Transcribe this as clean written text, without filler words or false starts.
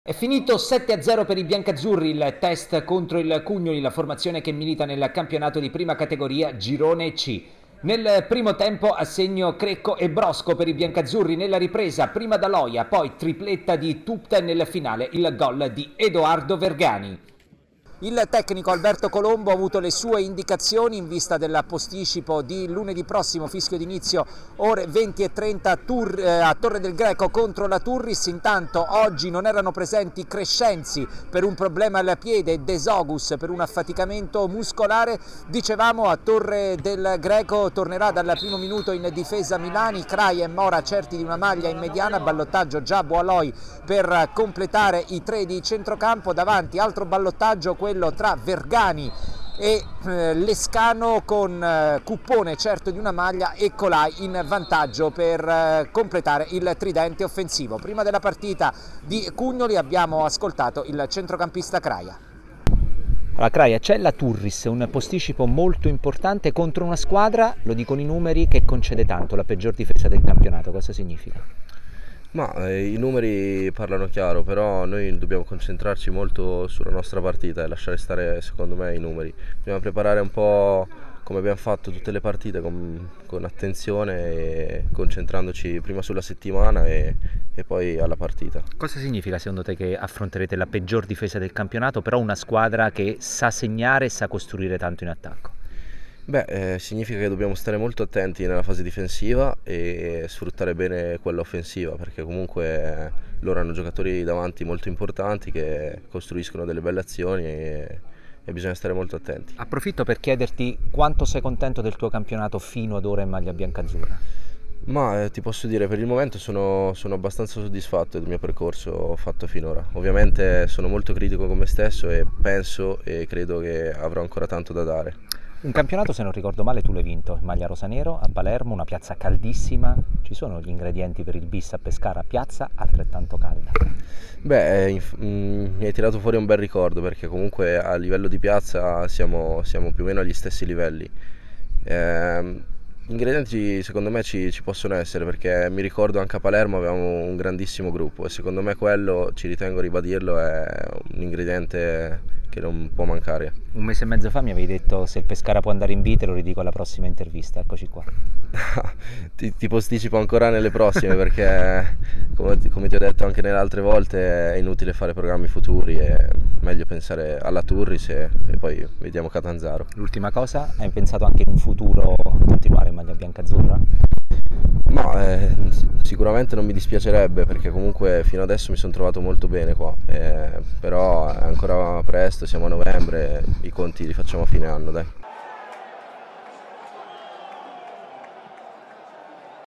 È finito 7-0 per i biancazzurri il test contro il Cugnoli, la formazione che milita nel campionato di prima categoria Girone C. Nel primo tempo assegno Crecco e Brosco per i biancazzurri, nella ripresa prima da Loia, poi tripletta di Tupta e nel finale il gol di Edoardo Vergani. Il tecnico Alberto Colombo ha avuto le sue indicazioni in vista del posticipo di lunedì prossimo, fischio d'inizio ore 20:30 a Torre del Greco contro la Turris. Intanto oggi non erano presenti Crescenzi per un problema al piede e De Sogus per un affaticamento muscolare. Dicevamo, a Torre del Greco tornerà dal primo minuto in difesa Milani, Crai e Mora certi di una maglia in mediana, ballottaggio già Boaloi per completare i tre di centrocampo. Davanti altro ballottaggio, quello tra Vergani e Lescano, con Cuppone certo di una maglia e Colai in vantaggio per completare il tridente offensivo. Prima della partita di Cugnoli abbiamo ascoltato il centrocampista Craia. Allora, Craia, c'è la Turris, un posticipo molto importante contro una squadra, lo dicono i numeri, che concede tanto, la peggior difesa del campionato. Cosa significa? I numeri parlano chiaro, però noi dobbiamo concentrarci molto sulla nostra partita e lasciare stare, secondo me, i numeri. Dobbiamo preparare un po' come abbiamo fatto tutte le partite, con attenzione e concentrandoci prima sulla settimana e poi alla partita. Cosa significa secondo te che affronterete la peggior difesa del campionato, però una squadra che sa segnare e sa costruire tanto in attacco? Significa che dobbiamo stare molto attenti nella fase difensiva e sfruttare bene quella offensiva, perché comunque loro hanno giocatori davanti molto importanti che costruiscono delle belle azioni e bisogna stare molto attenti. Approfitto per chiederti quanto sei contento del tuo campionato fino ad ora in maglia biancazzurra. Ti posso dire, per il momento sono abbastanza soddisfatto del mio percorso fatto finora. Ovviamente sono molto critico con me stesso e penso e credo che avrò ancora tanto da dare. Un campionato, se non ricordo male, tu l'hai vinto in maglia rosanero a Palermo, una piazza caldissima. Ci sono gli ingredienti per il bis a Pescara, piazza altrettanto calda? Mi hai tirato fuori un bel ricordo, perché comunque a livello di piazza siamo più o meno agli stessi livelli. Gli ingredienti secondo me ci possono essere, perché mi ricordo anche a Palermo avevamo un grandissimo gruppo e secondo me quello, ci ritengo a ribadirlo, è un ingrediente che non può mancare. Un mese e mezzo fa mi avevi detto: se il Pescara può andare in B te lo ridico alla prossima intervista, eccoci qua. Ti posticipo ancora nelle prossime, perché come ti ho detto anche nelle altre volte, è inutile fare programmi futuri, è meglio pensare alla Turris e poi vediamo Catanzaro. L'ultima cosa, hai pensato anche in un futuro continuare in maglia biancazzurra? Sicuramente non mi dispiacerebbe, perché comunque fino adesso mi sono trovato molto bene qua, però è ancora presto, siamo a novembre, i conti li facciamo a fine anno, dai.